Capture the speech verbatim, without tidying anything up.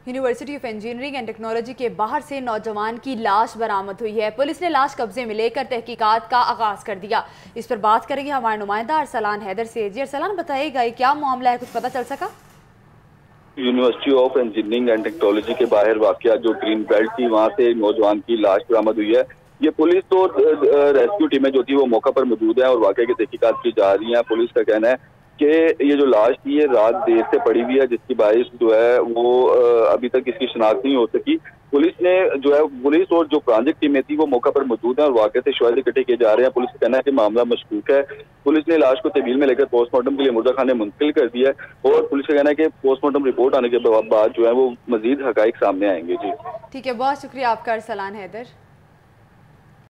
University of engineering and technology के बाहर से नौजवान की लाश बरामद हुई है। पुलिस ने लाश कब्जे में लेकर तहकीकात का आगाज कर दिया। इस पर बात करेंगे हमारे नुमाइंदा अरसलान हैदर से। जी अरसलान, बताइएगा ये क्या मामला है, कुछ पता चल सका? University of engineering and technology के बाहर वाकया जो ग्रीन बेल्ट थी, वहां से नौजवान की लाश बरामद हुई है। ये पुलिस तो रेस्क्यू टीमें जो थी वो मौका पर मौजूद है और वाकये की तहकीकात की जा रही है। पुलिस का कहना है कि ये जो लाश थी ये रात देर से पड़ी हुई है, जिसकी बाइस जो है वो अभी तक इसकी शिनाख्त नहीं हो सकी। पुलिस ने जो है पुलिस और जो फोरेंसिक टीमें थी वो मौका पर मौजूद है और वाकये से शवाहिद इकट्ठे किए जा रहे हैं। पुलिस का कहना है कि मामला मशकूक है। पुलिस ने लाश को तहवील में लेकर पोस्टमार्टम के लिए मुर्दा खाने मुंतकिल कर दिया है और पुलिस का कहना है कि पोस्टमार्टम रिपोर्ट आने के बाद जो है वो मजीद हकाइक सामने आएंगे। जी ठीक है, बहुत शुक्रिया आपका अरसलान हैदर।